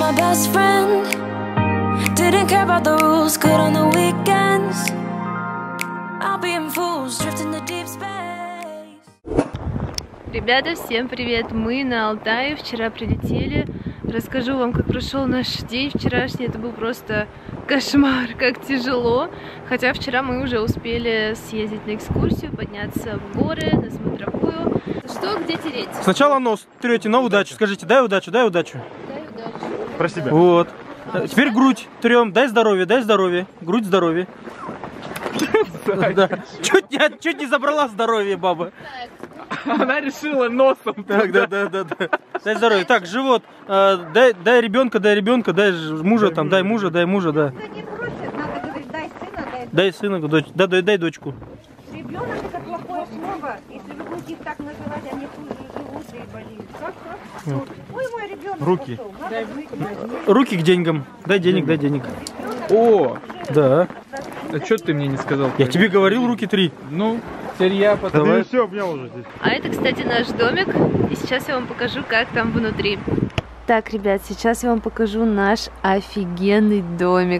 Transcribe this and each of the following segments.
my best friend. Didn't care about the rules, good on the weekends. I'll be in fools, drifting to deep space. Ребята, всем привет! Мы на Алтае, вчера прилетели. Расскажу вам, как прошел наш день вчерашний. Это был просто кошмар, как тяжело. Хотя вчера мы уже успели съездить на экскурсию, подняться в горы, на смотровую. Что, где тереть? Сначала нос трете на удачу. Скажите, дай удачу, дай удачу. Дай удачу. Про себя. Вот. Теперь грудь трем. Дай здоровье, дай здоровье. Грудь здоровье. Чуть не забрала здоровье, баба. Она решила носом. Так, да. Дай здоровье. Так, живот. Дай ребенка, дай мужа, там, дай мужа, да. Надо говорить, дай сына, Дай сына, дай дочку. Ребенок это плохое слово. Если вы будете их так называть, они хуже живут и болеют. Как? Ой, мой ребенок. Руки. Руки к деньгам. Дай денег. О, Да. а что ты мне не сказал? Я тебе говорил, руки 3. Ну, теперь я потом. Давай. Все, обнял уже здесь. А это, кстати, наш домик. И сейчас я вам покажу, как там внутри. Так, ребят, сейчас я вам покажу наш офигенный домик.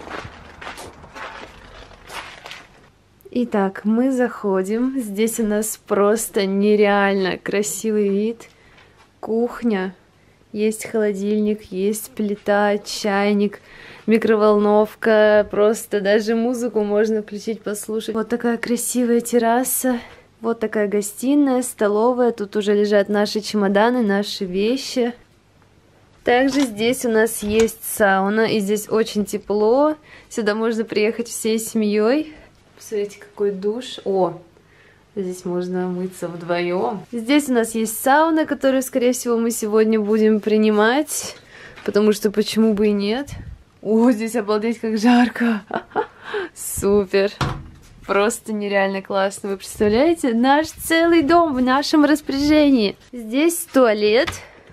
Итак, мы заходим. Здесь у нас просто нереально красивый вид. Кухня. Есть холодильник, есть плита, чайник, микроволновка. Просто даже музыку можно включить, послушать. Вот такая красивая терраса. Вот такая гостиная, столовая. Тут уже лежат наши чемоданы, наши вещи. Также здесь у нас есть сауна. И здесь очень тепло. Сюда можно приехать всей семьей. Посмотрите, какой душ. О, здесь можно мыться вдвоем. Здесь у нас есть сауна, которую, скорее всего, мы сегодня будем принимать. Потому что почему бы и нет. О, здесь обалдеть, как жарко. Супер. Просто нереально классно. Вы представляете? Наш целый дом в нашем распоряжении. Здесь туалет.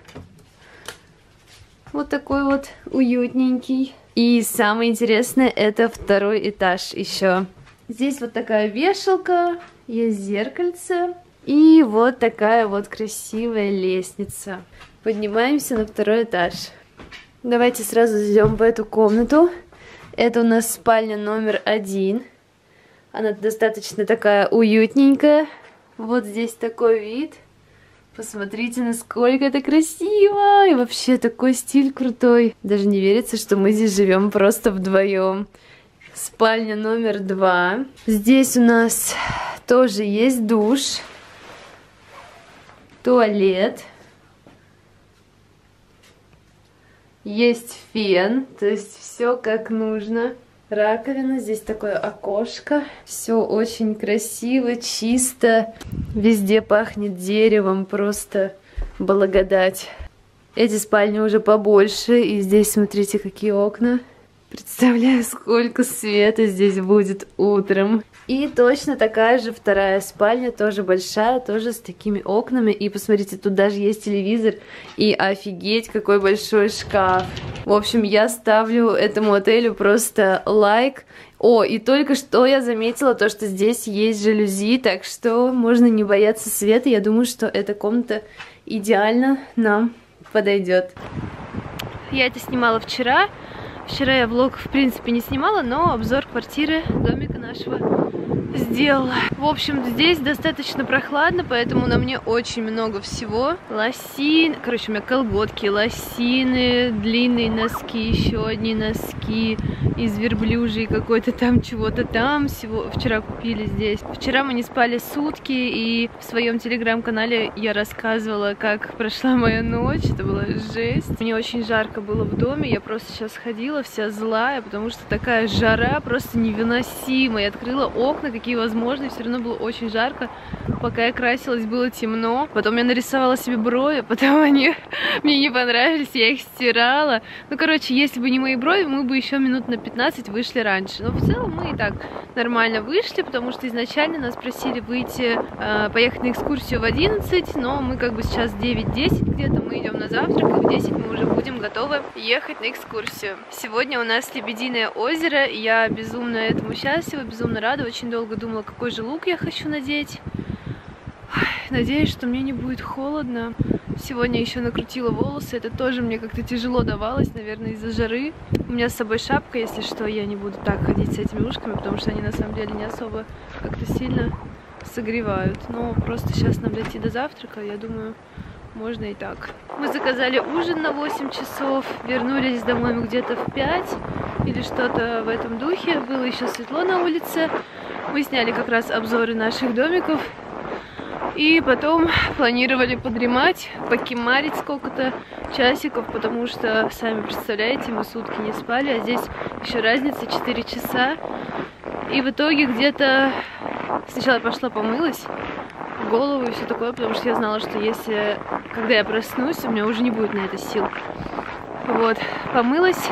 Вот такой вот уютненький. И самое интересное, это второй этаж еще. Здесь вот такая вешалка, есть зеркальце и вот такая вот красивая лестница. Поднимаемся на второй этаж. Давайте сразу зайдем в эту комнату. Это у нас спальня номер 1. Она достаточно такая уютненькая. Вот здесь такой вид. Посмотрите, насколько это красиво. И вообще такой стиль крутой. Даже не верится, что мы здесь живем просто вдвоем. Спальня номер 2. Здесь у нас тоже есть душ, туалет, есть фен, то есть все как нужно. Раковина, здесь такое окошко. Все очень красиво, чисто. Везде пахнет деревом, просто благодать. Эти спальни уже побольше, и здесь смотрите, какие окна. Представляю, сколько света здесь будет утром. И точно такая же вторая спальня, тоже большая, тоже с такими окнами. И посмотрите, тут даже есть телевизор. И офигеть, какой большой шкаф. В общем, я ставлю этому отелю просто лайк. О, и только что я заметила то, что здесь есть жалюзи, так что можно не бояться света. Я думаю, что эта комната идеально нам подойдет. Я это снимала вчера. Вчера я влог, в принципе, не снимала, но обзор квартиры, домика нашего сделала. В общем, здесь достаточно прохладно, поэтому на мне очень много всего. Лосин, короче, у меня колготки, лосины, длинные носки, еще одни носки из верблюжьей какой-то там, чего-то там. Всего вчера купили здесь. Вчера мы не спали сутки, и в своем телеграм-канале я рассказывала, как прошла моя ночь. Это была жесть. Мне очень жарко было в доме, я просто сейчас ходила вся злая, потому что такая жара просто невыносимая. Я открыла окна, какие возможны, все равно было очень жарко. Пока я красилась, было темно. Потом я нарисовала себе брови, потом они мне не понравились, я их стирала. Ну, короче, если бы не мои брови, мы бы еще минут на 15 вышли раньше. Но в целом мы и так нормально вышли, потому что изначально нас просили выйти, поехать на экскурсию в 11, но мы как бы сейчас 9-10 где-то, мы идем на завтрак, и в 10 мы уже будем готовы ехать на экскурсию. Сегодня у нас Лебединое озеро, и я безумно этому счастлива, безумно рада, очень долго думала, какой же лук я хочу надеть. Надеюсь, что мне не будет холодно. Сегодня еще накрутила волосы, это тоже мне как-то тяжело давалось, наверное, из-за жары. У меня с собой шапка, если что, я не буду так ходить с этими ушками, потому что они на самом деле не особо как-то сильно согревают. Но просто сейчас нам дойти до завтрака, я думаю, можно и так. Мы заказали ужин на 8 часов, вернулись домой мы где-то в 5 или что-то в этом духе. Было еще светло на улице. Мы сняли как раз обзоры наших домиков. И потом планировали подремать, покемарить сколько-то часиков, потому что, сами представляете, мы сутки не спали, а здесь еще разница 4 часа. И в итоге где-то сначала я пошла помылась в голову и все такое, потому что я знала, что если, когда я проснусь, у меня уже не будет на это сил. Вот, помылась,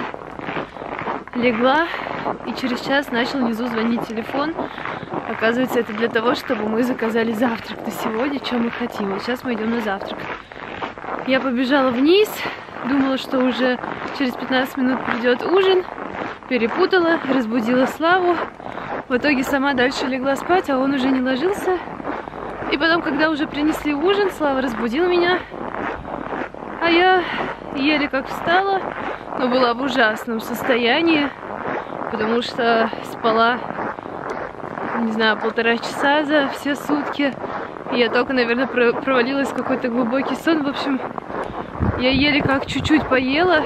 легла, и через час начал внизу звонить телефон. Оказывается, это для того, чтобы мы заказали завтрак на сегодня, что мы хотим. Вот сейчас мы идем на завтрак. Я побежала вниз, думала, что уже через 15 минут придет ужин. Перепутала, разбудила Славу. В итоге сама дальше легла спать, а он уже не ложился. И потом, когда уже принесли ужин, Слава разбудил меня. А я еле как встала, но была в ужасном состоянии, потому что спала, не знаю, 1,5 часа за все сутки. И я только, наверное, провалилась в какой-то глубокий сон. В общем, я еле как чуть-чуть поела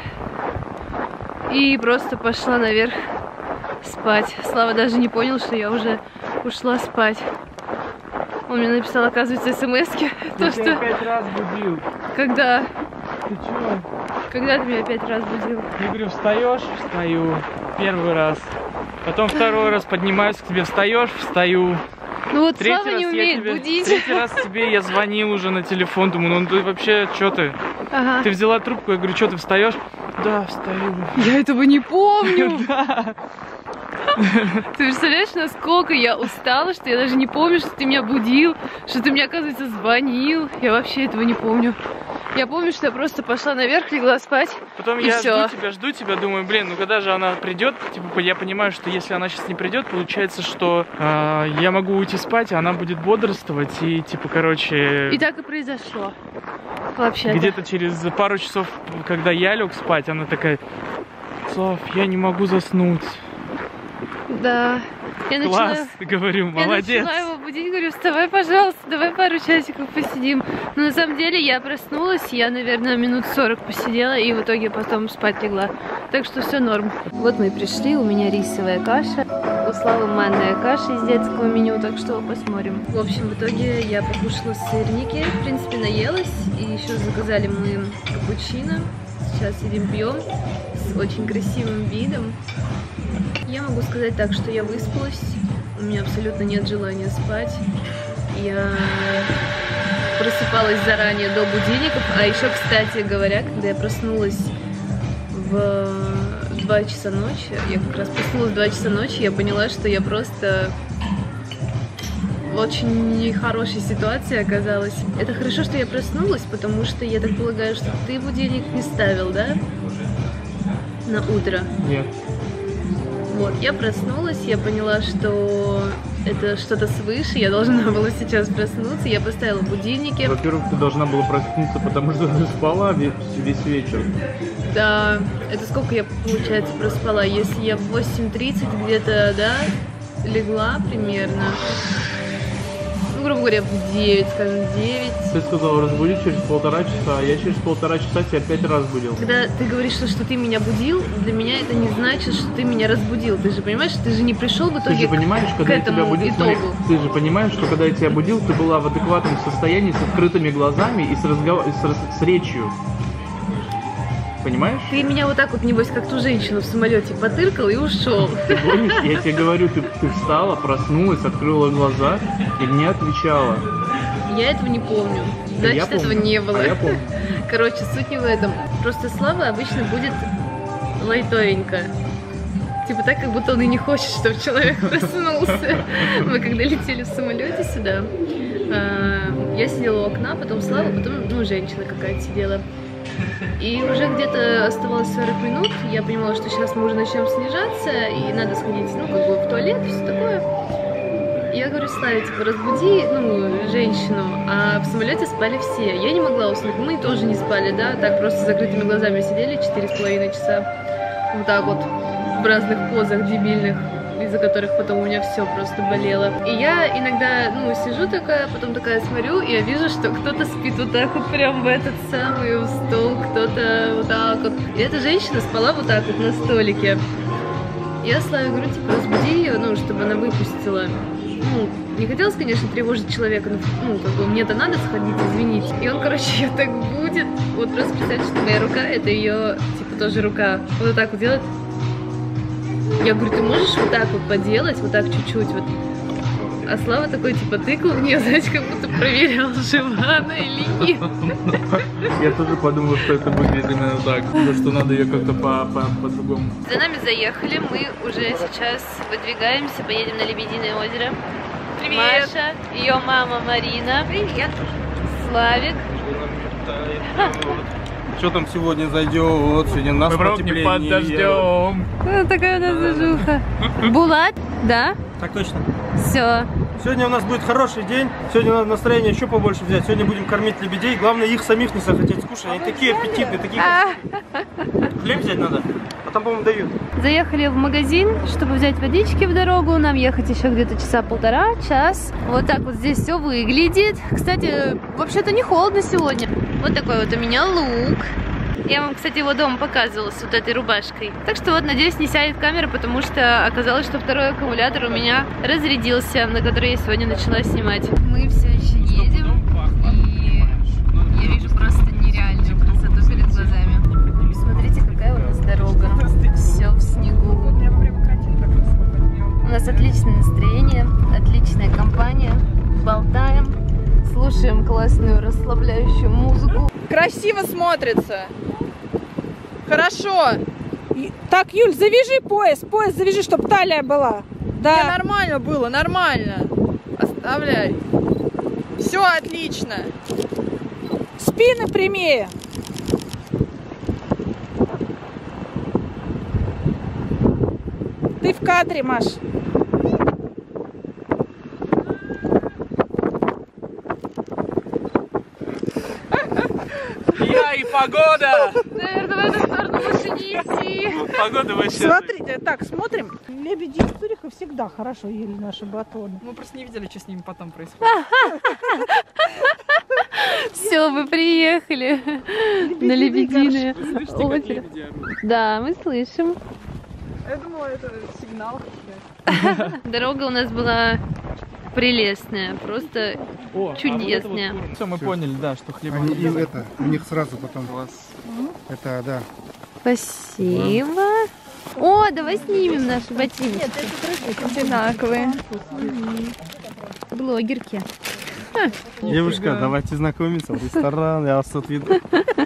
и просто пошла наверх спать. Слава даже не понял, что я уже ушла спать. Он мне написал, оказывается, смс-ки. Я тебя 5 раз будил. Когда? Ты чего? Когда ты меня 5 раз будил? Я говорю, встаешь? Встаю. 1 раз. Потом 2 раз поднимаюсь к тебе, встаешь? Встаю. Ну вот 3 Слава не умеет будить. 3 раз тебе я звонил уже на телефон, думаю, ну ты вообще, что ты? Ага. Ты взяла трубку, я говорю, что ты встаешь? Да, встаю. Я этого не помню. Да. Ты представляешь, насколько я устала, что я даже не помню, что ты меня будил, что ты мне, оказывается, звонил. Я вообще этого не помню. Я помню, что я просто пошла наверх, легла спать. Потом и я всё. жду тебя, думаю, блин, ну когда же она придет? Типа, я понимаю, что если она сейчас не придет, получается, что я могу уйти спать, а она будет бодрствовать и, типа, короче... И так и произошло. Вообще-то. Где-то через пару часов, когда я лег спать, она такая: Слав, я не могу заснуть. Да. Я начала... Класс, говорю, молодец. Я начала его будить, говорю, вставай, пожалуйста, давай пару часиков посидим. Но на самом деле я проснулась, я, наверное, минут 40 посидела и в итоге потом спать легла. Так что все норм. Вот мы и пришли, у меня рисовая каша, у Славы манная каша из детского меню, так что посмотрим. В общем, в итоге я покушала сырники, в принципе, наелась, и еще заказали мы капучино. Сейчас сидим, пьем с очень красивым видом. Я могу сказать так, что я выспалась, у меня абсолютно нет желания спать. Я просыпалась заранее до будильников, а еще, кстати говоря, когда я проснулась в 2 часа ночи, я как раз проснулась в 2 часа ночи, я поняла, что я просто в очень нехорошей ситуации оказалась. Это хорошо, что я проснулась, потому что я так полагаю, что ты будильник не ставил, да? На утро. Нет. Вот, я проснулась, я поняла, что это что-то свыше, я должна была сейчас проснуться, я поставила будильники. Во-первых, ты должна была проснуться, потому что ты спала весь вечер. Да, это сколько я, получается, проспала? Если я в 8:30 где-то, да, легла примерно, ну, грубо говоря, в 9, скажем, 9. Ты сказала разбудить через 1,5 часа, а я через 1,5 часа тебя 5 раз будил. Когда ты говоришь, что ты меня будил, для меня это не значит, что ты меня разбудил. Ты же понимаешь, ты же не пришел в итоге Ты же понимаешь, когда я тебя будил, смотри, ты же понимаешь, что когда я тебя будил, ты была в адекватном состоянии, с открытыми глазами и с речью. Понимаешь? Ты меня вот так вот, небось, как ту женщину в самолете потыркал и ушел. Ты помнишь, я тебе говорю, ты встала, проснулась, открыла глаза и не отвечала. Я этого не помню. Значит, этого не было. А я помню. Короче, суть не в этом. Просто Слава обычно будет лайтовенько. Типа так, как будто он и не хочет, чтобы человек проснулся. Мы когда летели в самолете сюда, я сидела у окна, потом Слава, потом, ну, женщина какая-то сидела. И уже где-то оставалось 40 минут, я понимала, что сейчас мы уже начнем снижаться, и надо сходить, ну, как бы в туалет, все такое. И я говорю, Славе, типа, разбуди, ну, женщину, а в самолете спали все. Я не могла уснуть, мы тоже не спали, да, так просто с закрытыми глазами сидели 4,5 часа. Вот так вот, в разных позах дебильных, из-за которых потом у меня все просто болело. И я иногда, ну, сижу такая, потом такая смотрю, и я вижу, что кто-то спит вот так вот прям в этот самый стол, кто-то вот так вот. И эта женщина спала вот так вот на столике. Я Славе говорю, типа, разбуди ее, ну, чтобы она выпустила. Ну, не хотелось, конечно, тревожить человека, но, ну, как бы мне-то надо сходить, извините. И он, короче, ее так будет. Вот просто представьте, что моя рука, это ее, типа, тоже рука. Вот так вот делает. Я говорю, ты можешь вот так вот поделать, вот так чуть-чуть вот. А Слава такой, типа, тыкал в нее, знаете, как будто проверял, жива она или нет. Я тоже подумал, что это выглядит именно так, что надо ее как-то по-другому. За нами заехали, мы уже сейчас выдвигаемся, поедем на Лебединое озеро. Привет! Маша, ее мама Марина. Привет! Славик. Что там сегодня зайдет? Сегодня у нас потепление. Под дождем. Такая у нас зажуха. Булат? Да? Так точно. Все. Сегодня у нас будет хороший день. Сегодня надо настроение еще побольше взять. Сегодня будем кормить лебедей. Главное, их самих не захотеть скушать. Они такие аппетитные, такие красивые. Хлеб взять надо, а там, по-моему, дают. Заехали в магазин, чтобы взять водички в дорогу. Нам ехать еще где-то часа полтора, час. Вот так вот здесь все выглядит. Кстати, вообще-то не холодно сегодня. Вот такой вот у меня лук. Я вам, кстати, его дома показывала с вот этой рубашкой. Так что вот, надеюсь, не сядет камера, потому что оказалось, что второй аккумулятор у меня разрядился, на который я сегодня начала снимать. Мы все еще едем, и я вижу просто нереальную красоту перед глазами. Смотрите, какая у нас дорога. Все в снегу. У нас отличное настроение, отличная компания. Болтаем, слушаем классную расслабляющую музыку. Красиво смотрится. Хорошо. Так, Юль, завяжи пояс. Пояс завяжи, чтобы талия была. Да. Нормально было, нормально. Оставляй. Все отлично. Спины прямее. Ты в кадре, Маш. Я и погода! Наверное, в эту сторону лучше не идти. Погода вообще... Смотрите, так, смотрим. Лебеди из Цюриха всегда хорошо ели наши батоны. Мы просто не видели, что с ними потом происходит. Все, мы приехали на Лебединое озеро. Да, мы слышим. Я думала, это сигнал. Дорога у нас была прелестная, просто чудесная. Все, мы поняли, да, что хлеба Они им это, у них сразу потом это, да. Спасибо. О, давай снимем наши ботинки. Одинаковые. Блогерки. Девушка, давайте знакомиться в ресторан, я вас тут веду.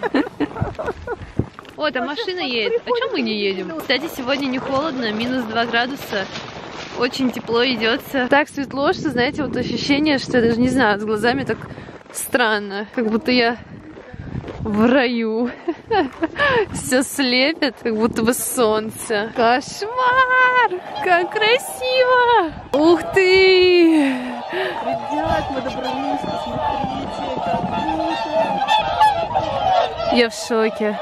О, там машина едет. А чем мы не едем? Кстати, сегодня не холодно, минус 2 градуса. Очень тепло идется. Так светло, что, знаете, вот ощущение, что я даже не знаю, с глазами так странно. Как будто я в раю. Все слепит, как будто бы солнце. Кошмар! Как красиво! Ух ты! Ребят, мы добрались, посмотрите, как круто. Я в шоке.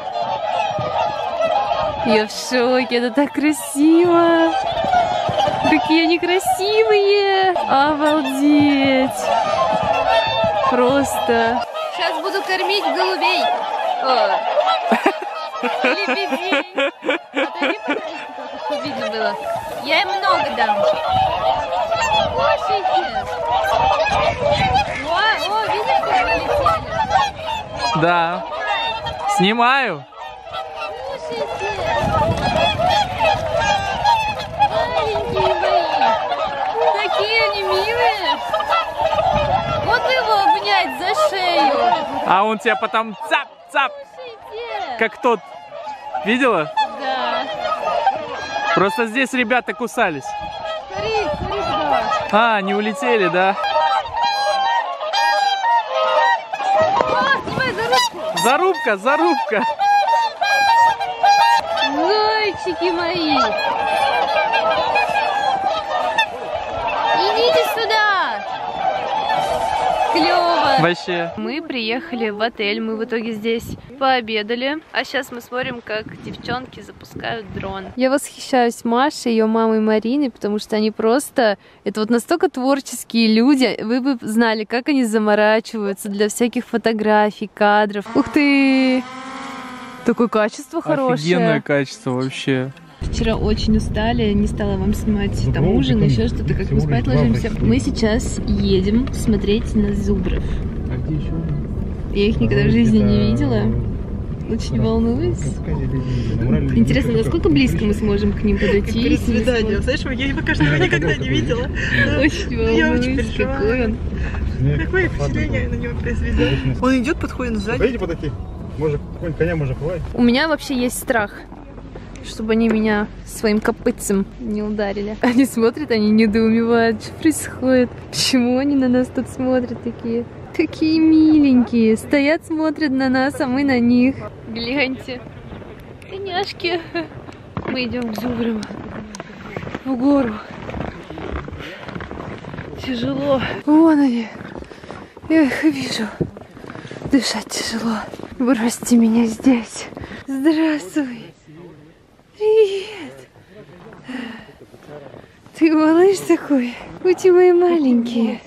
Я в шоке, это так красиво! Какие они красивые! Обалдеть! Просто! Сейчас буду кормить голубей! Лебедей! Отойди, пожалуйста, чтобы видно было. Я им много дам. Кушайте! О, видишь, как полетели? Да. Снимаю. Кушайте! Маленькие мои! Такие они милые! Вот бы его обнять за шею! А он тебя потом цап-цап, Кушайте! как тот. Видела? Да. Просто здесь ребята кусались. Смотри, смотри туда. А, не улетели, да? О, снимай за руку! Зарубка, зарубка. Зайчики мои! Идите сюда! клево. Вообще. Мы приехали в отель, мы в итоге здесь пообедали. А сейчас мы смотрим, как девчонки запускают дрон. Я восхищаюсь Машей, ее мамой Мариной, потому что они просто... Это вот настолько творческие люди. Вы бы знали, как они заморачиваются для всяких фотографий, кадров. Ух ты! Такое качество хорошее. Офигенное качество вообще. Вчера очень устали, не стала вам снимать там ужин, еще что-то, как мы спать ложимся. Мы сейчас едем смотреть на зубров. А где еще? Я их никогда в жизни не видела. Очень волнуюсь. Интересно, насколько близко мы сможем к ним подойти? Перед свиданием. Знаешь, я его, кажется, никогда не видела. Очень волнуюсь, какой он. Какое впечатление я на него произвела. Он идет, подходит сзади. Пойдите подойти. Может, какой-нибудь коня можно хватить? У меня вообще есть страх, чтобы они меня своим копытцем не ударили. Они смотрят, они недоумевают, что происходит. Почему они на нас тут смотрят такие? Такие миленькие. Стоят, смотрят на нас, а мы на них. Гляньте. Коняшки. Мы идем к зубрам. В гору. Тяжело. Вон они. Я их вижу. Дышать тяжело. Бросьте меня здесь. Здравствуй. Привет. Ты малыш такой? Будьте мои маленькие.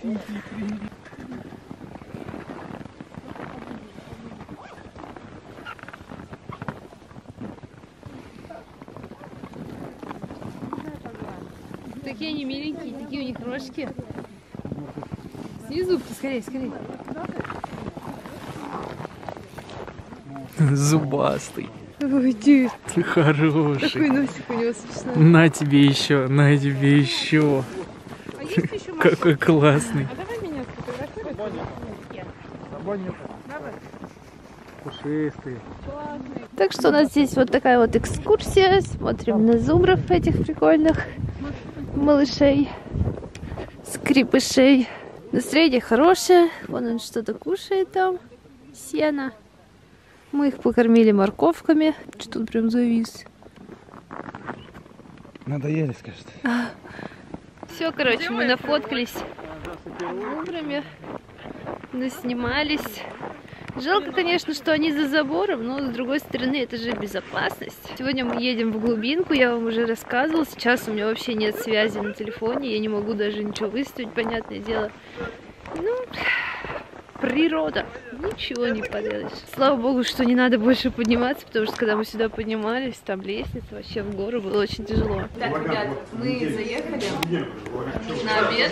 Такие они миленькие, такие у них рожки. Снизу зубки, скорее, скорее. Зубастый. Ой, дед. Ты хороший. Такой носик у него смешной. На тебе еще, на тебе еще. Какой классный. А давай меня сфотографируй. Пушистый. Так что у нас здесь вот такая вот экскурсия. Смотрим на зубров этих прикольных малышей, скрипышей. Настроение хорошее. Вон он что-то кушает там. Сено. Мы их покормили морковками. Что тут прям завис. Надоели, скажет. Все, короче, мы нафоткались зубрами, наснимались. Жалко, конечно, что они за забором, но с другой стороны, это же безопасность. Сегодня мы едем в глубинку, я вам уже рассказывала. Сейчас у меня вообще нет связи на телефоне, я не могу даже ничего выставить, понятное дело. Ну, природа, ничего не поделаешь. Слава богу, что не надо больше подниматься, потому что когда мы сюда поднимались, там лестница, вообще в гору было очень тяжело. Так, ребят, мы заехали на обед.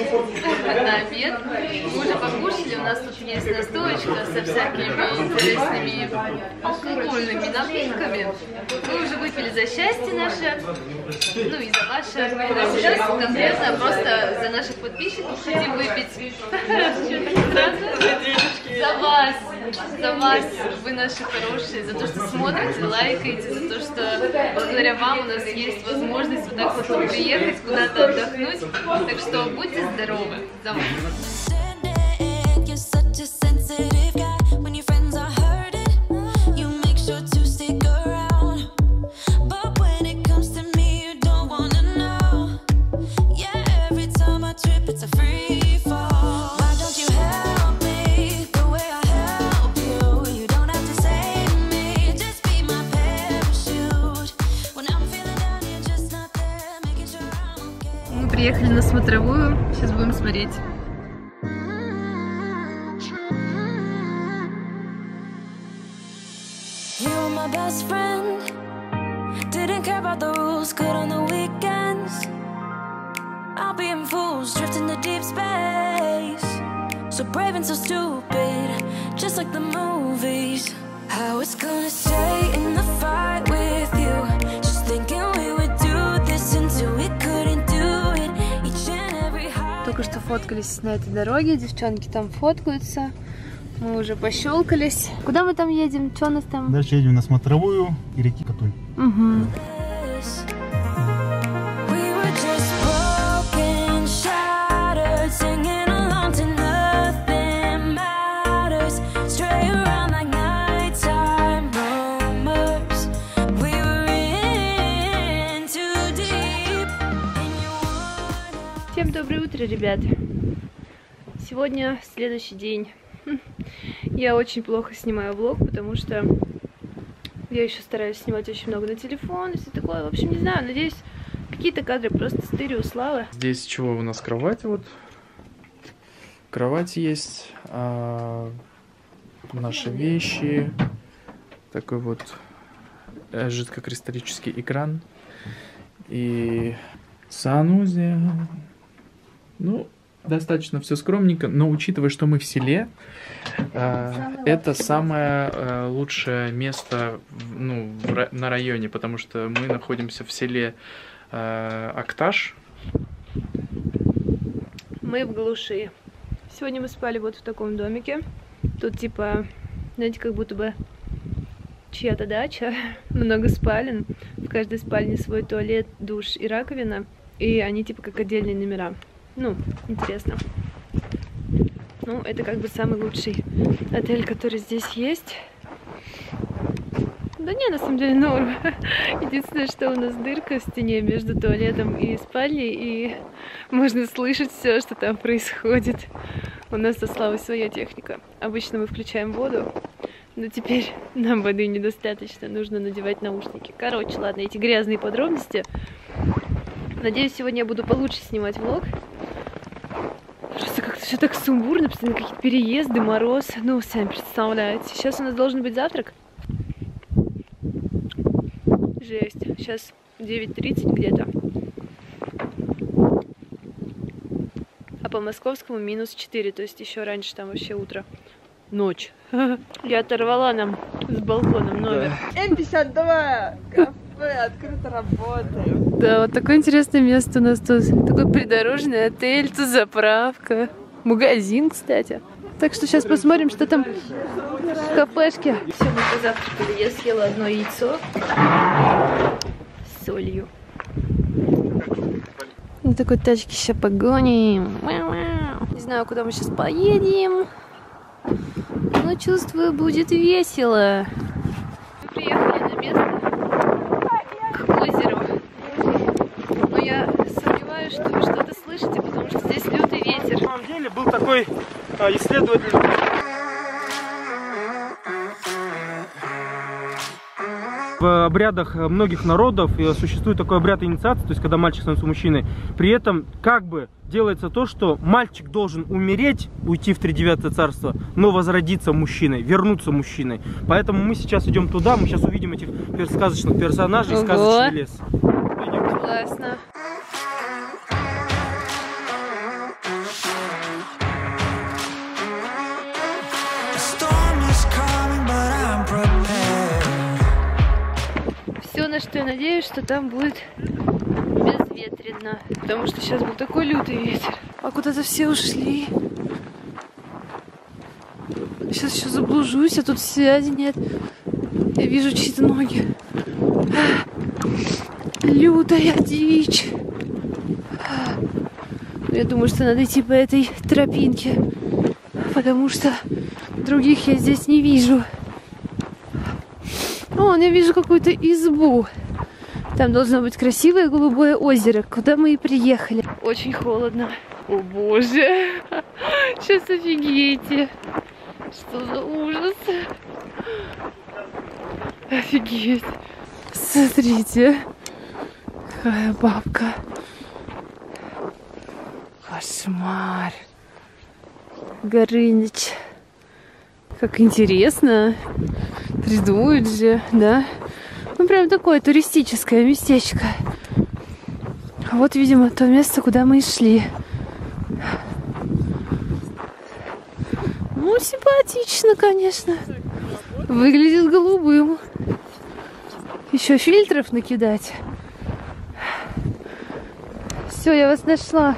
Мы уже покушали, у нас тут есть настоечка со всякими интересными алкогольными напитками. Мы уже выпили за счастье наше, ну и за ваше. А сейчас конкретно просто за наших подписчиков хотим выпить. За вас, вы наши хорошие, за то, что смотрите, лайкаете, за то, что благодаря вам у нас есть возможность вот так вот приехать, куда-то отдохнуть. Так что будьте здоровы. За вас. Приехали на смотровую, сейчас будем смотреть. Только что фоткались на этой дороге, девчонки там фоткаются, мы уже пощелкались. Куда мы там едем? Что у нас там? Дальше едем на смотровую и реки Катуль. Угу. Всем доброе утро, ребят. Сегодня следующий день. Я очень плохо снимаю влог, потому что я еще стараюсь снимать очень много на телефон и все такое. В общем, не знаю, надеюсь, какие-то кадры просто стырю, слава. Здесь чего у нас кровать вот. Кровать есть, наши вещи, такой вот жидкокристаллический экран и санузел. Ну, достаточно все скромненько, но учитывая, что мы в селе, это самое лучшее место, ну, на районе, потому что мы находимся в селе Акташ. Мы в глуши. Сегодня мы спали вот в таком домике. Тут типа, знаете, как будто бы чья-то дача. Много спален. В каждой спальне свой туалет, душ и раковина. И они типа как отдельные номера. Ну, интересно. Ну, это как бы самый лучший отель, который здесь есть. Да не, на самом деле норм. Единственное, что у нас дырка в стене между туалетом и спальней, и можно слышать все, что там происходит. У нас со Славой своя техника. Обычно мы включаем воду, но теперь нам воды недостаточно, нужно надевать наушники. Короче, ладно, эти грязные подробности. Надеюсь, сегодня я буду получше снимать влог. Просто как-то все так сумбурно, постоянно какие-то переезды, мороз. Ну, сами представляете. Сейчас у нас должен быть завтрак. Жесть. Сейчас 9:30 где-то. А по московскому -4, то есть еще раньше, там вообще утро. Ночь. Я оторвала нам с балконом номер. М52 кафе открыто работает. Да, вот такое интересное место у нас тут. Такой придорожный отель, тут заправка. Магазин, кстати. Так что сейчас посмотрим, что там в кафешке. Все, мы позавтракали. Я съела одно яйцо с солью. На такой тачке сейчас погоним. Не знаю, куда мы сейчас поедем, но чувствую, будет весело. Мы приехали на место к озеру. Но я сомневаюсь, что вы что-то слышите, потому что здесь лютый ветер. На самом деле был такой исследователь. В обрядах многих народов существует такой обряд инициации, то есть когда мальчик становится мужчиной. При этом как бы делается то, что мальчик должен умереть, уйти в Тридевятое царство, но возродиться мужчиной, вернуться мужчиной. Поэтому мы сейчас идем туда, мы сейчас увидим этих сказочных персонажей, сказочный лес. Пойдемте. Классно. Все, на что я надеюсь, что там будет безветренно, потому что сейчас был такой лютый ветер. А куда-то все ушли. Сейчас еще заблужусь, а тут связи нет. Я вижу чьи-то ноги. Лютая дичь. Я думаю, что надо идти по этой тропинке, потому что других я здесь не вижу. О, я вижу какую-то избу. Там должно быть красивое голубое озеро, куда мы и приехали. Очень холодно. О боже. Сейчас офигеете. Что за ужас. Офигеть. Смотрите. Какая бабка. Кошмар. Горыныч. Как интересно. Придумают же, да? Ну, прям такое туристическое местечко. А вот, видимо, то место, куда мы и шли. Ну, симпатично, конечно. Выглядит голубым. Еще фильтров накидать. Все, я вас нашла.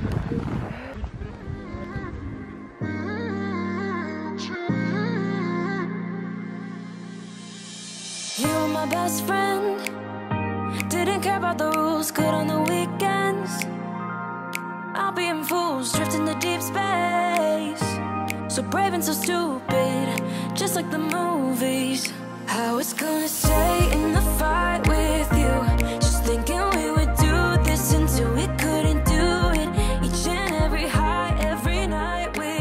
My best friend didn't care about the rules, good on the weekends. I'll be in fools, drifting to deep space. So brave and so stupid, just like the movies. I was gonna stay in the fight with you, just thinking we would do this until we couldn't do it. Each and every high, every night with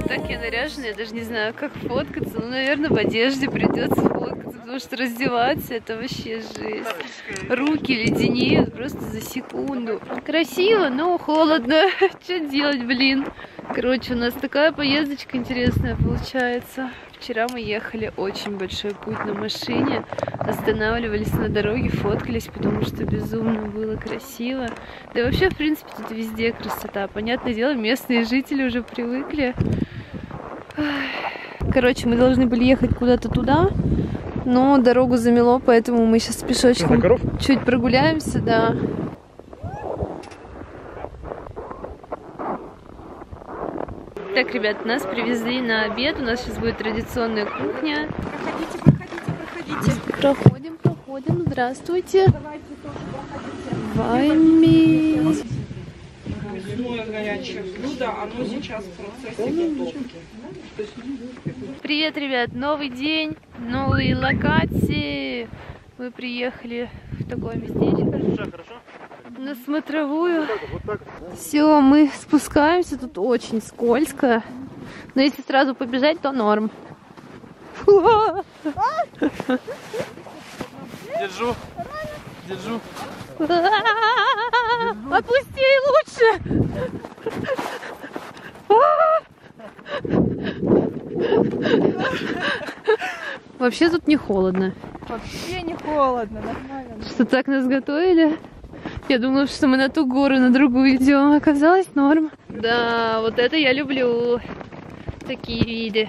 Так я наряжена, я даже не знаю, как фоткаться. Ну, наверное, в одежде придется фоткаться, потому что раздеваться — это вообще жесть. Руки леденеют просто за секунду. Красиво, но холодно. Что делать, блин? Короче, у нас такая поездочка интересная получается. Вчера мы ехали очень большой путь на машине, останавливались на дороге, фоткались, потому что безумно было красиво. Да и вообще, в принципе, тут везде красота. Понятное дело, местные жители уже привыкли. Короче, мы должны были ехать куда-то туда, но дорогу замело, поэтому мы сейчас пешочком чуть прогуляемся, да. Так, ребят, нас привезли на обед, у нас сейчас будет традиционная кухня. Проходим. Здравствуйте. Давайте тоже проходите. Вайми. Мясное горячее блюдо, оно сейчас в процессе готовки. Привет, ребят, новый день, новые локации. Мы приехали в такое местечко. На смотровую. Все, мы спускаемся, тут очень скользко. Но если сразу побежать, то норм. Держу. Отпусти лучше. Вообще тут не холодно. Вообще не холодно, нормально. Что так нас готовили? Я думала, что мы на ту гору, на другую идем. Оказалось, норм. Да, вот это я люблю. Такие виды.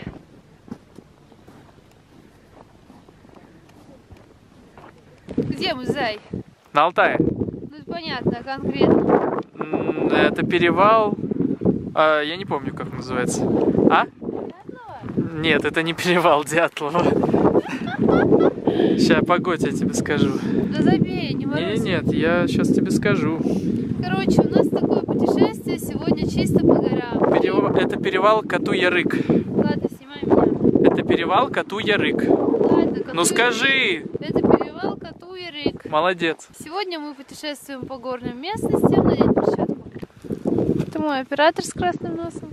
Где мы, зай? На Алтае. Ну, понятно, конкретно. Это перевал. Я не помню, как он называется. А? Нет, это не перевал Дятлова. Сейчас, погодь, я тебе скажу. Да забей, не морозь. Нет, я сейчас тебе скажу. Короче, у нас такое путешествие сегодня чисто по горам. Это перевал Кату-Ярык. Ладно, снимай меня. Это перевал Кату-Ярык. Ладно, Ну скажи! Это перевал Кату-Ярык. Молодец. Сегодня мы путешествуем по горным местностям. Надень перчатку. Это мой оператор с красным носом.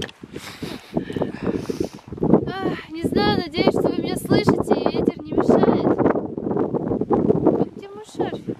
Не знаю, надеюсь, что вы меня слышите и ветер не мешает. Где мой шарфик?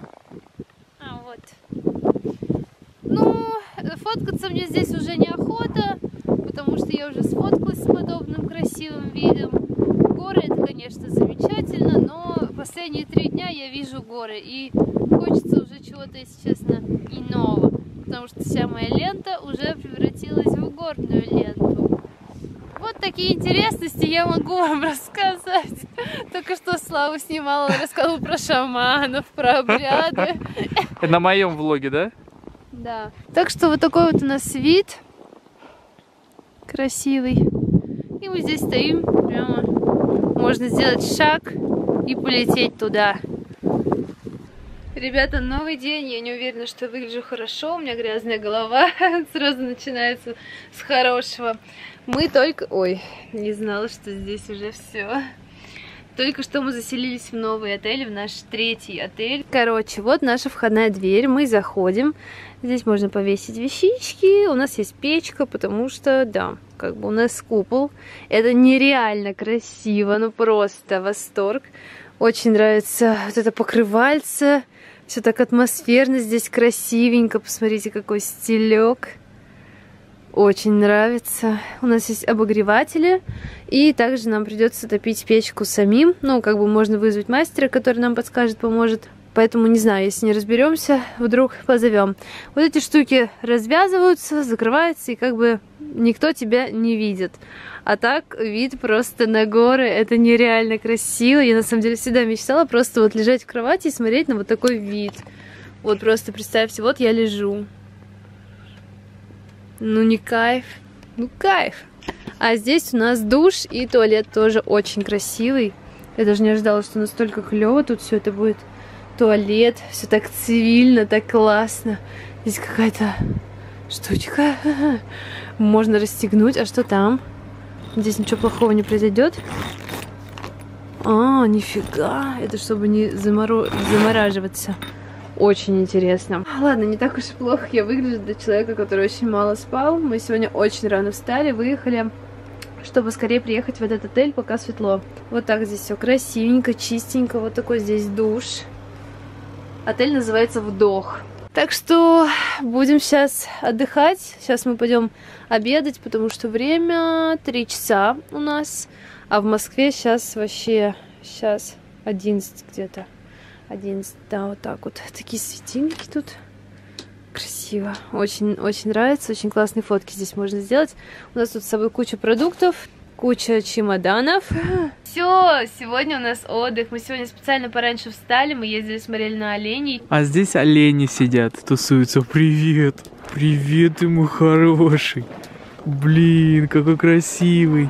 Вот. Ну, фоткаться мне здесь уже неохота, потому что я уже сфоткалась с подобным красивым видом. Горы — это, конечно, замечательно, но последние 3 дня я вижу горы, и хочется уже чего-то, если честно, иного, потому что вся моя лента уже превратилась в горную ленту. Вот такие интересности я могу вам рассказать. Только что Славу снимала, рассказывала про шаманов, про обряды. Это на моем влоге, да? Да. Так что вот такой вот у нас вид. Красивый. И мы здесь стоим. Прямо можно сделать шаг и полететь туда. Ребята, новый день. Я не уверена, что я выгляжу хорошо. У меня грязная голова. Сразу начинается с хорошего. Мы только... Ой, не знала, что здесь уже все. Только что мы заселились в новый отель, в наш 3-й отель. Короче, вот наша входная дверь. Мы заходим. Здесь можно повесить вещички. У нас есть печка, потому что, да, как бы у нас купол. Это нереально красиво, ну просто восторг. Очень нравится вот это покрывальце. Все так атмосферно, здесь красивенько. Посмотрите, какой стилек. Очень нравится. У нас есть обогреватели. И также нам придется топить печку самим. Ну, как бы можно вызвать мастера, который нам подскажет, поможет. Поэтому, не знаю, если не разберемся, вдруг позовем. Вот эти штуки развязываются, закрываются, и как бы никто тебя не видит. А так вид просто на горы. Это нереально красиво. Я, на самом деле, всегда мечтала просто вот лежать в кровати и смотреть на вот такой вид. Вот просто представьте, вот я лежу. Ну, не кайф. Ну, кайф. А здесь у нас душ и туалет тоже очень красивый. Я даже не ожидала, что настолько клево тут все это будет. Туалет, все так цивильно, так классно. Здесь какая-то штучка. Можно расстегнуть. А что там? Здесь ничего плохого не произойдет. А, нифига. Это чтобы не замораживаться. Очень интересно. Ладно, не так уж и плохо я выгляжу для человека, который очень мало спал. Мы сегодня очень рано встали, выехали чтобы скорее приехать в этот отель, пока светло. Вот так здесь все красивенько, чистенько. Вот такой здесь душ. Отель называется «Вдох». Так что будем сейчас отдыхать. Сейчас мы пойдем обедать, потому что время 3 часа у нас. А в Москве сейчас вообще... Сейчас 11 где-то. 11, да, вот так вот. Такие светильники тут. Красиво. Очень нравится. Очень классные фотки здесь можно сделать. У нас тут с собой куча продуктов, куча чемоданов. Все, сегодня у нас отдых. Мы сегодня специально пораньше встали. Мы ездили, смотрели на оленей. А здесь олени сидят, тусуются. Привет. Привет, ты мой хороший. Блин, какой красивый.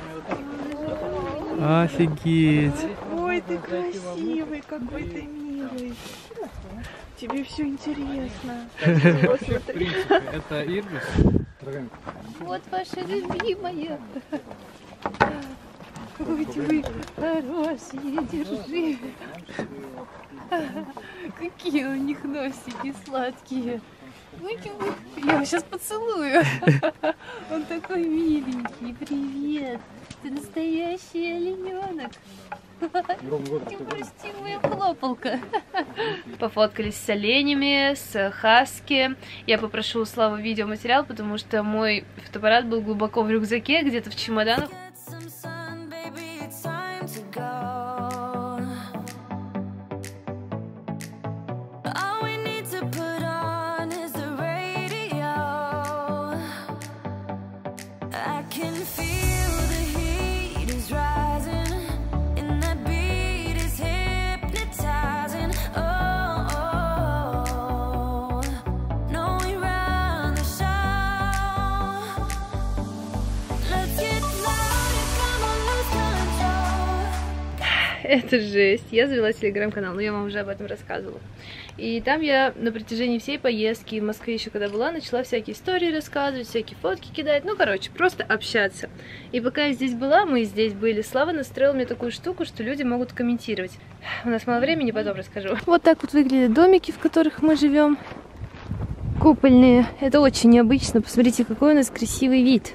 Офигеть. Ой, ты красивый, какой ты милый. Тебе все интересно. В принципе, это ирбис. Вот ваша любимая. Какой вы хорошие, держи. Какие у них носики сладкие. Я его сейчас поцелую. Он такой миленький. Привет. Ты настоящий олененок. Ты прости, моя хлопалка. Пофоткались с оленями, с хаски. Я попрошу у Славы видеоматериал, потому что мой фотоаппарат был глубоко в рюкзаке, где-то в чемоданах. Это жесть. Я завела телеграм-канал, но я вам уже об этом рассказывала. И там я на протяжении всей поездки в Москве еще когда была, начала всякие истории рассказывать, всякие фотки кидать. Ну, короче, просто общаться. И пока я здесь была, мы здесь были, Слава настроила мне такую штуку, что люди могут комментировать. У нас мало времени, потом расскажу. Вот так вот выглядят домики, в которых мы живем. Купольные. Это очень необычно. Посмотрите, какой у нас красивый вид.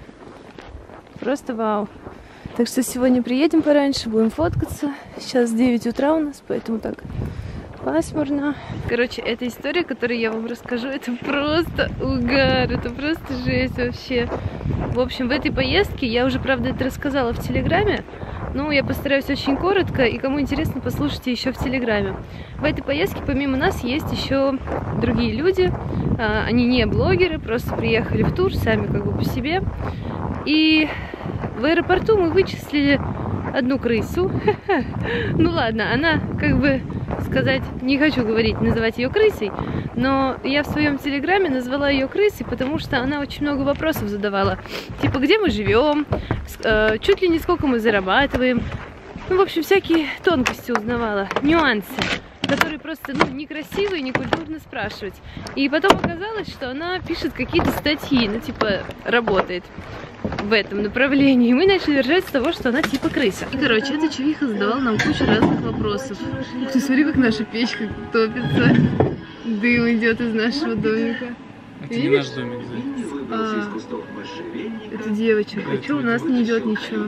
Просто вау. Так что сегодня приедем пораньше, будем фоткаться. Сейчас 9 утра у нас, поэтому так пасмурно. Короче, эта история, которую я вам расскажу, это просто угар, это просто жесть вообще. В общем, в этой поездке, я уже, правда, это рассказала в Телеграме, но я постараюсь очень коротко, и кому интересно, послушайте еще в Телеграме. В этой поездке помимо нас есть еще другие люди. Они не блогеры, просто приехали в тур, сами как бы по себе. И в аэропорту мы вычислили одну крысу. Ну ладно, она, как бы сказать, не хочу говорить, называть ее крысой, но я в своем телеграме назвала ее крысой, потому что она очень много вопросов задавала. Типа, где мы живем, чуть ли не сколько мы зарабатываем. Ну, в общем, всякие тонкости узнавала, нюансы, которые просто, ну, некрасиво и некультурно спрашивать. И потом оказалось, что она пишет какие-то статьи, ну, типа, работает в этом направлении. И мы начали ржать с того, что она типа крыса. И, короче, эта чувиха задавала нам кучу разных вопросов. Ух ты, смотри, как наша печка топится. Дым идет из нашего домика. Это не наш домик, это девочек. А что у нас не идет ничего?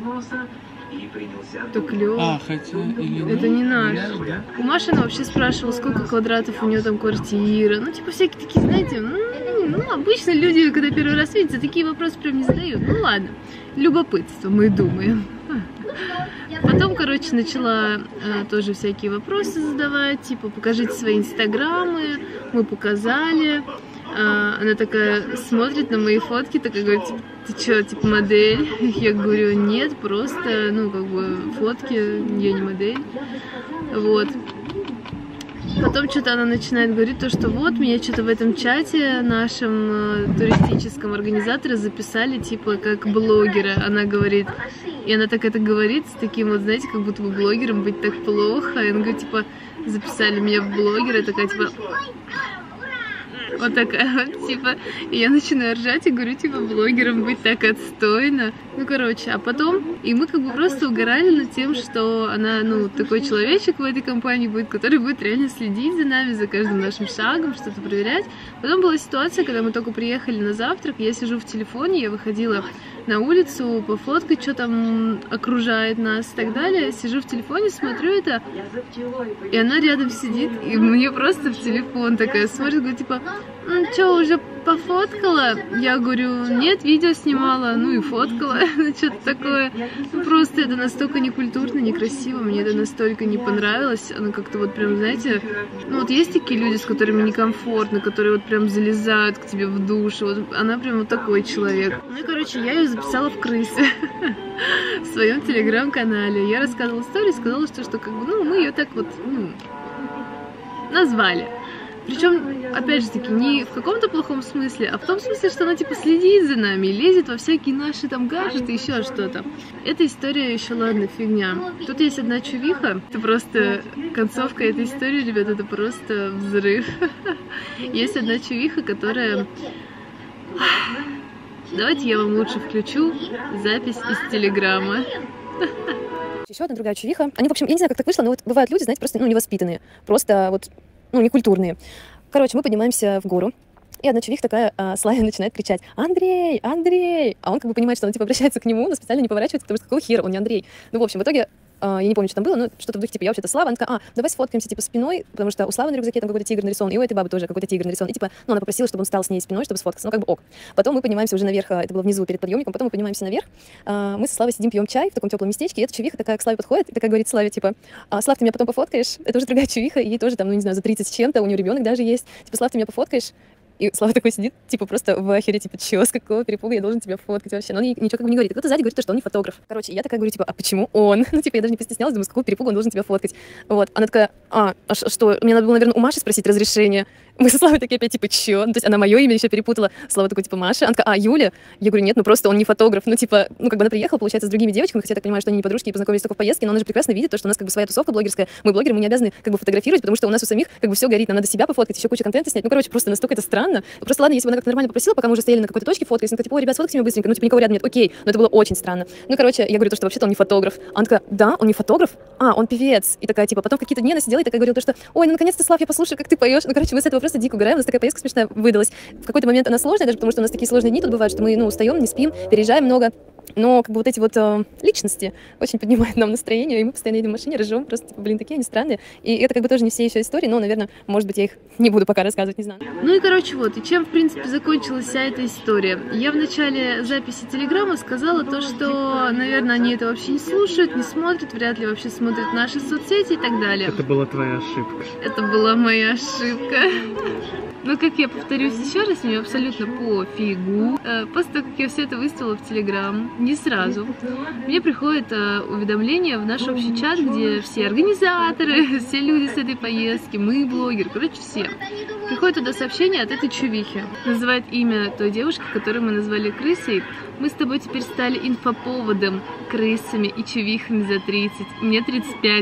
Это клево. хотя или это не наш. У Маши она вообще спрашивала, сколько квадратов у нее там квартира. Ну, типа, всякие такие, знаете, ну, обычно люди, когда первый раз видятся, такие вопросы прям не задают. Ну, ладно, любопытство, мы думаем. Потом, короче, начала тоже всякие вопросы задавать, типа, покажите свои инстаграмы, мы показали. Она такая смотрит на мои фотки, такая говорит, ты что, типа модель? Я говорю, нет, просто, ну, как бы, фотки, я не модель. Вот. Потом что-то она начинает говорить, то, что вот, меня что-то в этом чате нашем туристическом организаторе записали, типа, как блогера, она говорит. И она так это говорит, с таким вот, знаете, как будто бы блогером быть так плохо. И она говорит, типа, записали меня в блогера, такая, типа... Вот такая вот, типа, и я начинаю ржать и говорю, типа, блогером быть так отстойно. Ну, короче, а потом, и мы как бы просто угорали над тем, что она, ну, такой человечек в этой компании будет, который будет реально следить за нами, за каждым нашим шагом, что-то проверять. Потом была ситуация, когда мы только приехали на завтрак, я сижу в телефоне, я выходила на улицу, пофоткать, что там окружает нас и так далее. Сижу в телефоне, смотрю это, и она рядом сидит, и мне просто в телефон такая смотрит, говорит, типа, что, уже пофоткала? Я говорю, нет, видео снимала, ну и фоткала, что-то такое. Ну, просто это настолько некультурно, некрасиво, мне это настолько не понравилось. Она как-то вот прям, знаете, ну вот есть такие люди, с которыми некомфортно, которые вот прям залезают к тебе в душу, вот она прям вот такой человек. Ну и, короче, я ее записала в крысы в своем телеграм-канале. Я рассказывала историю, сказала, что как бы, ну, мы ее так вот, ну, назвали. Причем, опять же таки, не в каком-то плохом смысле, а в том смысле, что она типа следит за нами, лезет во всякие наши там гаджеты, еще что-то. Эта история еще, ладно, фигня. Тут есть одна чувиха, это просто концовка этой истории, ребят, это просто взрыв. Есть одна чувиха, которая... Давайте я вам лучше включу запись из телеграма. Еще одна другая чувиха. Они, в общем, я не знаю, как так вышло, но вот бывают люди, знаете, просто, ну, невоспитанные. Просто вот, ну, некультурные. Короче, мы поднимаемся в гору. И одна чувиха такая, Славя начинает кричать: «Андрей! Андрей!» А он как бы понимает, что она типа обращается к нему, но специально не поворачивается, потому что какого хера, он не Андрей. Ну, в общем, в итоге, я не помню, что там было, но что-то в духе, типа, я вообще-то Слава. Она такая, давай сфоткаемся, типа, спиной, потому что у Славы на рюкзаке там какой-то тигр нарисован, и у этой бабы тоже какой-то тигр нарисован. И типа, ну, она попросила, чтобы он встал с ней спиной, чтобы сфоткаться. Ну, как бы ок. Потом мы поднимаемся уже наверх, это было внизу перед подъемником, потом мы поднимаемся наверх. Мы со Славой сидим, пьем чай в таком теплом местечке, и эта чувиха такая к Славе подходит и такая говорит Славе, типа, Слав, ты меня потом пофоткаешь? Это уже другая чувиха, и ей тоже там, ну, не знаю, за 30 с чем-то, у нее ребенок даже есть. Типа, Слав, ты меня пофоткаешь? И Слава такой сидит, типа, просто в ахере, типа, чё, с какого перепуга я должен тебя фоткать вообще? Но он ничего как бы не говорит. Кто-то сзади говорит, что он не фотограф. Короче, я такая говорю, типа, а почему он? Ну, типа, я даже не постеснялась, думаю, с какого перепуга он должен тебя фоткать. Вот, она такая, что? Мне надо было, наверное, у Маши спросить разрешение. Мы со Славой такие опять, типа, чё? Ну, то есть она мое имя еще перепутала. Слава такой, типа, Маша. Она такая, Юля? Я говорю, нет, ну просто он не фотограф. Ну, типа, ну, как бы она приехала, получается, с другими девочками, хотя я так понимаю, что они не подружки и познакомились только в поездке, но она же прекрасно видит то, что у нас как бы своя тусовка блогерская. Мы блогеры, мы не обязаны как бы фотографировать, потому что у нас у самих как бы все горит, нам надо себя пофоткать, еще куча контента снять. Ну, короче, просто настолько это странно. Просто ладно, если бы она как-то нормально попросила, пока мы уже стояли на какой-то точке фоткались, она такая, типа, ребят, сфоткайте меня быстренько, ну, типа, никого рядом нет, окей, но это было очень странно. Ну, короче, я говорю то, что вообще-то он не фотограф. Она такая, да, он не фотограф? Он певец. И такая, типа, потом в какие-то дни она сидела и такая говорила то, что, ой, ну, наконец-то, Слав, я послушаю, как ты поешь. Ну, короче, мы с этого просто дико угораем, у нас такая поездка смешная выдалась. В какой-то момент она сложная, даже потому что у нас такие сложные дни тут бывают, что мы, ну, устаем, не спим, переезжаем много. Но как бы вот эти вот личности очень поднимают нам настроение, и мы постоянно едем в машине, ржем, просто, типа, блин, такие они странные. И это как бы тоже не все еще истории, но, наверное, может быть, я их не буду пока рассказывать, не знаю. Ну и, короче, вот, и чем, в принципе, закончилась вся эта история. Я в начале записи телеграмма сказала то, что, наверное, они это вообще не слушают, не смотрят, вряд ли вообще смотрят наши соцсети и так далее. Это была твоя ошибка. Это была моя ошибка. Но, как я повторюсь еще раз, мне абсолютно пофигу. После того, как я все это выставила в Телеграм, не сразу, мне приходит уведомление в наш общий чат, где все организаторы, все люди с этой поездки, мы, блогеры, короче, все. Приходит туда сообщение от этой чувихи. Называет имя той девушки, которую мы назвали крысой. Мы с тобой теперь стали инфоповодом, крысами и чувихами за 30. Мне 35.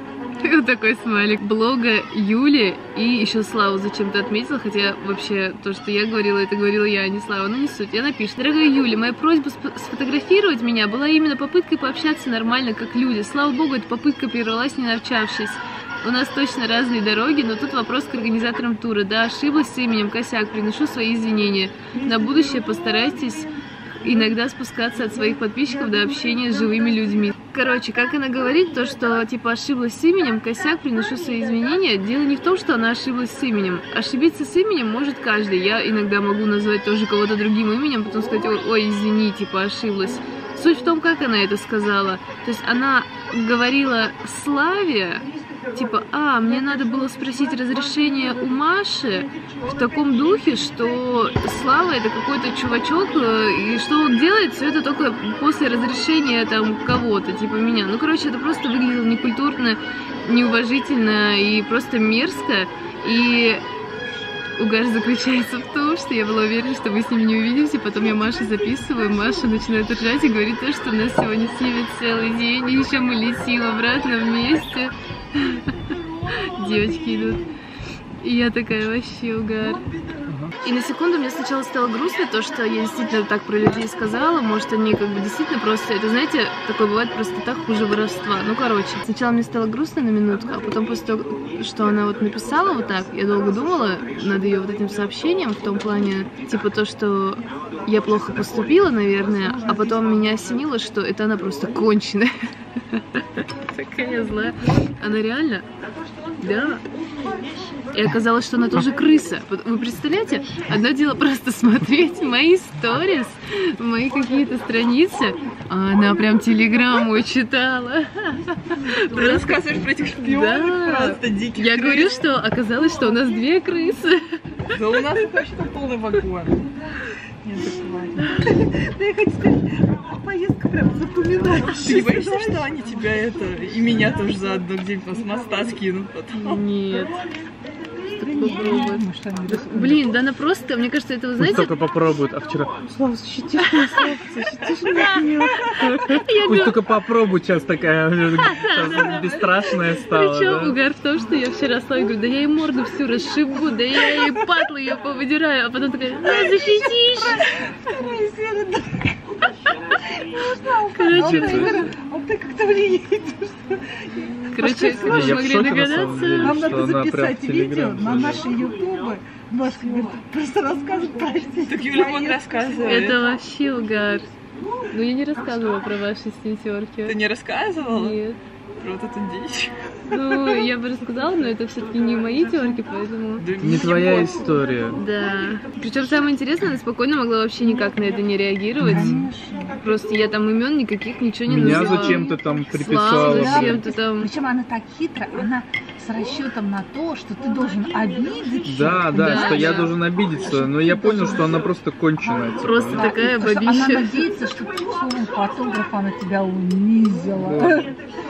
Вот такой смайлик. Блога Юли и еще Славу зачем-то отметила, хотя вообще то, что я говорила, это говорила я, а не Слава. Ну не суть. Она пишет: дорогая Юля, моя просьба сфотографировать меня была именно попыткой пообщаться нормально, как люди. Слава богу, эта попытка прервалась, не навчавшись. У нас точно разные дороги, но тут вопрос к организаторам тура. Да, ошиблась с именем, косяк, приношу свои извинения. На будущее постарайтесь иногда спускаться от своих подписчиков до общения с живыми людьми. Короче, как она говорит, то, что типа ошиблась с именем, косяк, приношу свои извинения. Дело не в том, что она ошиблась с именем. Ошибиться с именем может каждый. Я иногда могу назвать тоже кого-то другим именем, потом сказать: ой, извини, типа ошиблась. Суть в том, как она это сказала. То есть она говорила Славе, типа, мне надо было спросить разрешение у Маши в таком духе, что Слава это какой-то чувачок, и что он делает все это только после разрешения там кого-то, типа меня. Ну, короче, это просто выглядело некультурно, неуважительно и просто мерзко. И угар заключается в том, что я была уверена, что мы с ним не увидимся, потом я Маше записываю, Маша начинает ржать и говорит то, что у нас сегодня снимет целый день, и еще мы летим обратно вместе. Девочки идут. И я такая, вообще угар. И на секунду мне сначала стало грустно, то, что я действительно так про людей сказала. Может, они как бы действительно просто... Это, знаете, такое бывает просто так хуже воровства. Ну, короче, сначала мне стало грустно на минутку, а потом после того, что она вот написала вот так, я долго думала над ее вот этим сообщением, в том плане, типа то, что я плохо поступила, наверное, а потом меня осенило, что это она просто конченая. Такая злая. Она реально... Да. И оказалось, что она тоже крыса. Вы представляете? Одно дело просто смотреть мои сторис, мои какие-то страницы, а она прям телеграмму читала. Ты рассказываешь про этих шпионов, просто диких. Я говорю, что оказалось, что у нас две крысы. Да у нас точно полный вагон. Нет, да я хочу сказать, поездка прям запоминающаяся. Ты не боишься, что они тебя это, и меня тоже заодно где-нибудь с моста скинут потом? Нет. Блин, да она просто, мне кажется, это, вы знаете... Пусть только попробуют, а вчера... Слава, защитишь меня, Слава, защитишь меня. Пусть только попробуют, сейчас такая бесстрашная стала. Причем угар в том, что я вчера Славе говорю, да я ей морду всю расшибу, да я ей патлы ее повыдираю, а потом такая, защитишь. Короче, ты как-то влияет. Короче, как вы могли догадаться. Нам надо записать видео на наши ютубы. Машка говорит, просто рассказывай про эти. Так Юля вон рассказывает. Это вообще угар. Ну я не рассказывала про ваши снетерки. Ты не рассказывала? Нет. Про вот эту дичь. Ну, я бы рассказала, но это все-таки не мои терки, поэтому... Да не твоя история. Да. Причем самое интересное, она спокойно могла вообще никак на это не реагировать. Просто я там имен никаких, ничего не называла. Меня зачем-то там приписала. Зачем-то там... Причем она так хитро, она с расчетом на то, что ты должен обидеться. Да, что я должен обидеться. Но я понял, что она просто конченая. Просто такая бабища. Она надеется, что фотограф, она тебя унизила.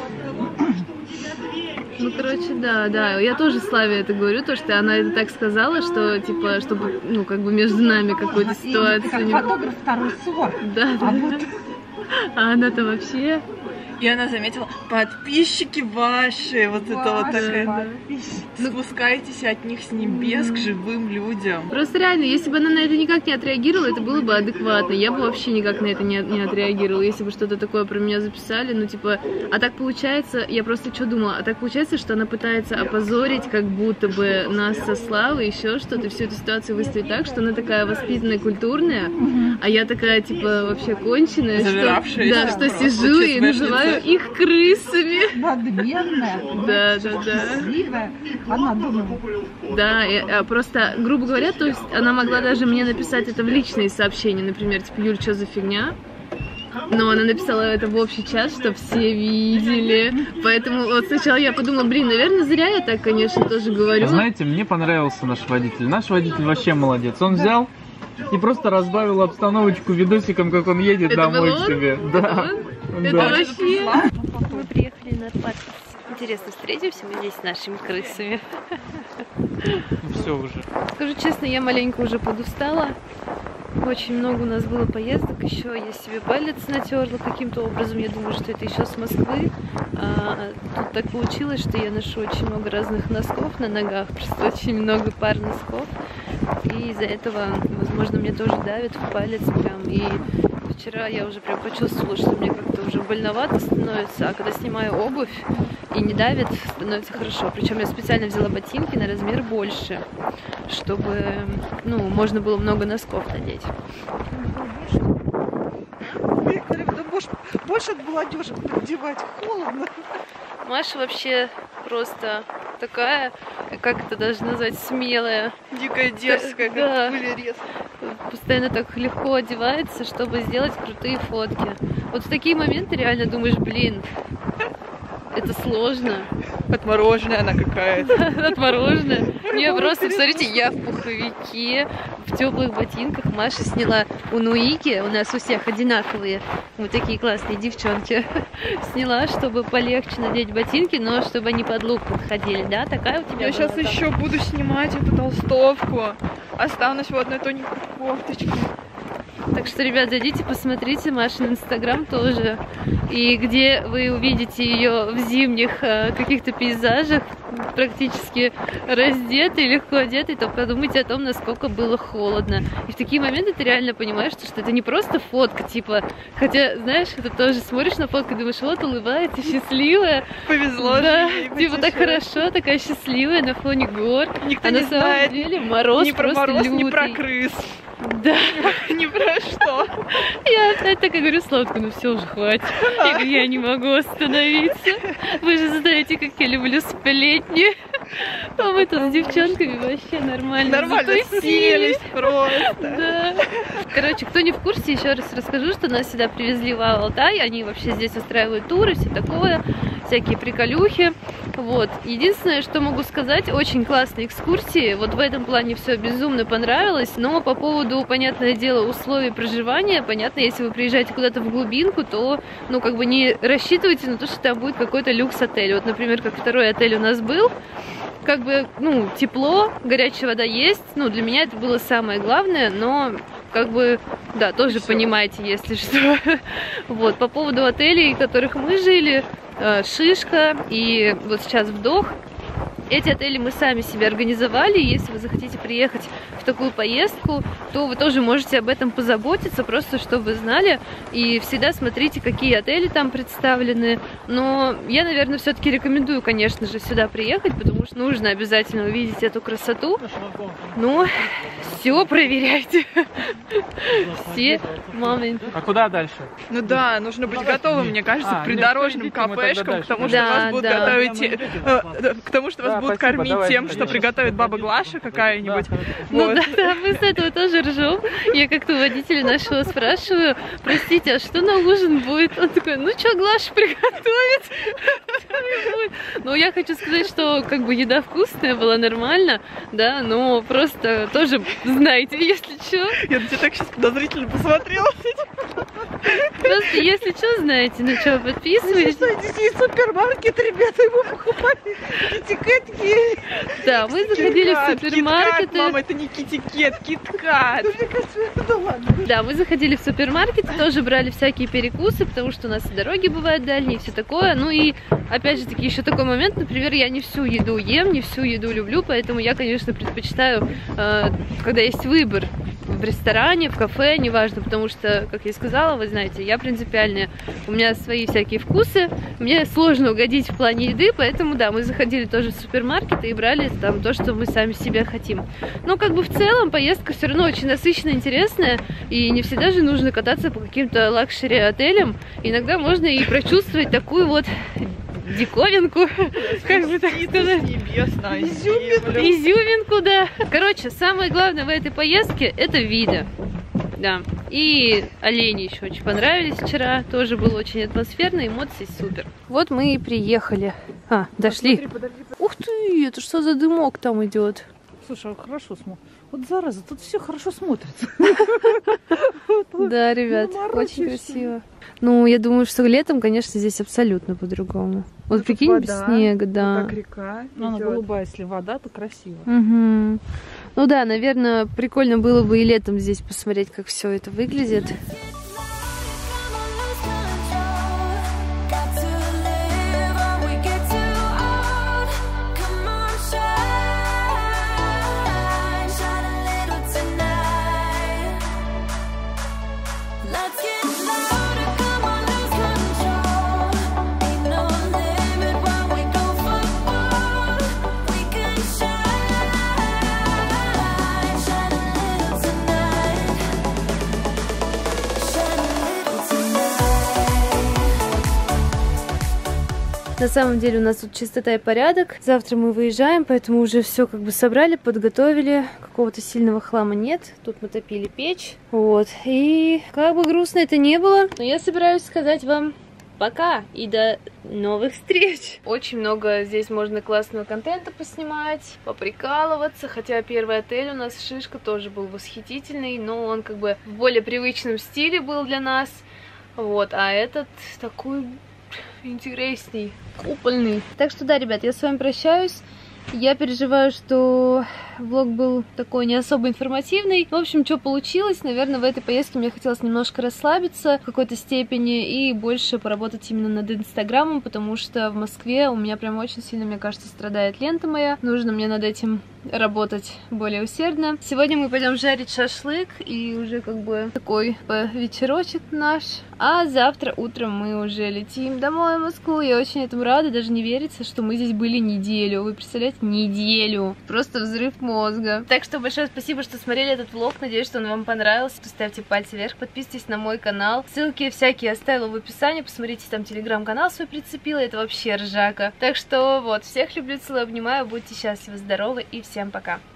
Ну, короче, да. Я тоже Славе это говорю, то, что она это так сказала, что, типа, чтобы, ну, как бы между нами какую-то ситуацию... Ты как фотограф второй сорт. Да. А она-то вообще... И она заметила, подписчики ваши, вот это вот такая. Спускайтесь от них с небес к живым людям. Просто реально, если бы она на это никак не отреагировала, это было бы адекватно. Я бы вообще никак на это не отреагировала, если бы что-то такое про меня записали. Ну, типа, а так получается, я просто что думала, а так получается, что она пытается опозорить, как будто бы нас со Славой, еще что-то, всю эту ситуацию выставить так, что она такая воспитанная, культурная, а я такая, типа, вообще конченая, что сижу и называю их крысами. Надменная. Да. Счастливая. Она думала. Да, просто, грубо говоря, то есть она могла даже мне написать это в личные сообщения, например, типа, Юль, что за фигня? Но она написала это в общий чат, чтобы все видели. Поэтому вот сначала я подумала, блин, наверное, зря я так, конечно, тоже говорю. Знаете, мне понравился наш водитель. Наш водитель вообще молодец. Он взял и просто разбавил обстановочку видосиком, как он едет это домой был к себе. Да. Это вообще... Мы приехали на парк. Интересно, встретимся мы здесь с нашими крысами. Все уже. Скажу честно, я маленько уже подустала. Очень много у нас было поездок. Еще я себе палец натерла каким-то образом. Я думаю, что это еще с Москвы. Тут так получилось, что я ношу очень много разных носков на ногах. Просто очень много пар носков. И из-за этого, возможно, мне тоже давит в палец прям. И вчера я уже прям почувствовала, что мне как-то уже больновато становится. А когда снимаю обувь и не давит, становится хорошо. Причем я специально взяла ботинки на размер больше, чтобы, ну, можно было много носков надеть. Да больше от молодежи одевать холодно. Маша вообще просто такая, как это даже назвать, смелая. Дикая, дерзкая, да. Как пылерез. Постоянно так легко одевается, чтобы сделать крутые фотки. Вот в такие моменты реально думаешь, блин, это сложно. Отмороженная она какая-то. Отмороженная. Не, просто, посмотрите, я в пуховике, в теплых ботинках. Маша сняла у Нуики, у нас у всех одинаковые, вот такие классные девчонки. Сняла, чтобы полегче надеть ботинки, но чтобы они под лук подходили, да? Такая у тебя? Я сейчас еще буду снимать эту толстовку. Останусь в одной тоненькой кофточке. Так что, ребят, зайдите, посмотрите Машин инстаграм тоже. И где вы увидите ее в зимних каких-то пейзажах, практически раздетый, легко одетый, то подумайте о том, насколько было холодно. И в такие моменты ты реально понимаешь, что это не просто фотка, типа, хотя, знаешь, ты тоже смотришь на фотку и думаешь, вот улыбается, счастливая. Повезло да, же ей, типа так хорошо, такая счастливая на фоне гор. Никто а не на знает самом деле мороз ни про просто мороз, лютый. ни про крыс. Да. Ни про что. Я опять так и говорю Сладку, ну все уже, хватит. Я не могу остановиться. Вы же знаете, как я люблю сплетни. А мы тут с девчонками вообще нормально затусили просто. Да. Короче, кто не в курсе, еще раз расскажу, что нас сюда привезли в Алтай. Они вообще здесь устраивают туры, все такое, всякие приколюхи. Вот. Единственное, что могу сказать, очень классные экскурсии. Вот в этом плане все безумно понравилось. Но по поводу, понятное дело, условий проживания, понятно, если вы приезжаете куда-то в глубинку, то, ну, как бы не рассчитывайте на то, что там будет какой-то люкс-отель. Вот, например, как второй отель у нас был. Как бы, ну, тепло, горячая вода есть. Ну, для меня это было самое главное, но, как бы, да, тоже понимаете, если что. Вот, по поводу отелей, в которых мы жили, Шишка и вот сейчас Вдох. Эти отели мы сами себе организовали. Если вы захотите приехать в такую поездку, то вы тоже можете об этом позаботиться, просто чтобы вы знали. И всегда смотрите, какие отели там представлены. Но я, наверное, все-таки рекомендую, конечно же, сюда приехать, потому что нужно обязательно увидеть эту красоту. Но все проверяйте. Все моменты. А куда дальше? Ну да, нужно быть готовым, мне кажется, к придорожным кафешкам, к тому, что вас будут готовить, к тому, что вас будут кормить тем, что приготовит баба Глаша какая-нибудь. Ну да, мы с этого тоже ржем. Я как-то у водителя нашего спрашиваю, простите, а что на ужин будет? Он такой, ну что, Глаша приготовит? Ну, я хочу сказать, что как бы еда вкусная была, нормально, да, но просто тоже знаете, если что. Я на тебя так сейчас подозрительно посмотрела. Просто если что, знаете, на что подписывайтесь. Здесь супермаркет, ребята, его покупали. Китикетки. Да, мы заходили в супермаркеты. Мама, это не китикет, киткат. Да, мы заходили в супермаркеты, тоже брали всякие перекусы, потому что у нас и дороги бывают дальние, и все такое. Ну и, опять же таки, еще такой момент, например, я не всю еду ем, не всю еду люблю, поэтому я, конечно, предпочитаю, когда есть выбор в ресторане, в кафе, неважно, потому что, как я сказала, вы знаете, я принципиальная, у меня свои всякие вкусы, мне сложно угодить в плане еды, поэтому, да, мы заходили тоже в супермаркеты и брали там то, что мы сами себе хотим. Но, как бы, в целом, поездка все равно очень насыщенная, интересная, и не всегда же нужно кататься по каким-то лакшери-отелям, иногда можно и прочувствовать такую вот диковинку, как бы так сказать, изюминку, да. Короче, самое главное в этой поездке — это виды, да. И олени еще очень понравились вчера, тоже было очень атмосферно, эмоции супер. Вот мы и приехали. Дошли. Ух ты, это что за дымок там идет? Слушай, хорошо смотрится. Вот зараза, тут все хорошо смотрится. Да, ребят, очень красиво. Ну, я думаю, что летом, конечно, здесь абсолютно по-другому. Вот прикинь, без снега, да. Так река. Она голубая, если вода, то красиво. Ну да, наверное, прикольно было бы и летом здесь посмотреть, как все это выглядит. На самом деле у нас тут чистота и порядок. Завтра мы выезжаем, поэтому уже все как бы собрали, подготовили. Какого-то сильного хлама нет. Тут мы топили печь. Вот. И как бы грустно это не было, но я собираюсь сказать вам пока и до новых встреч. Очень много здесь можно классного контента поснимать, поприкалываться. Хотя первый отель у нас, Шишка, тоже был восхитительный, но он как бы в более привычном стиле был для нас. Вот. А этот такой интересный, купольный. Так что да, ребят, я с вами прощаюсь. Я переживаю, что влог был такой не особо информативный. В общем, что получилось? Наверное, в этой поездке мне хотелось немножко расслабиться в какой-то степени и больше поработать именно над Инстаграмом, потому что в Москве у меня прям очень сильно, мне кажется, страдает лента моя. Нужно мне над этим работать более усердно. Сегодня мы пойдем жарить шашлык, и уже как бы такой вечерочек наш. А завтра утром мы уже летим домой в Москву. Я очень этому рада, даже не верится, что мы здесь были неделю. Вы представляете, неделю. Просто взрыв мозга. Так что большое спасибо, что смотрели этот влог. Надеюсь, что он вам понравился. Ставьте пальцы вверх, подписывайтесь на мой канал. Ссылки всякие оставила в описании. Посмотрите, там телеграм-канал свой прицепила. Это вообще ржака. Так что вот, всех люблю, целую, обнимаю. Будьте счастливы, здоровы и всем пока.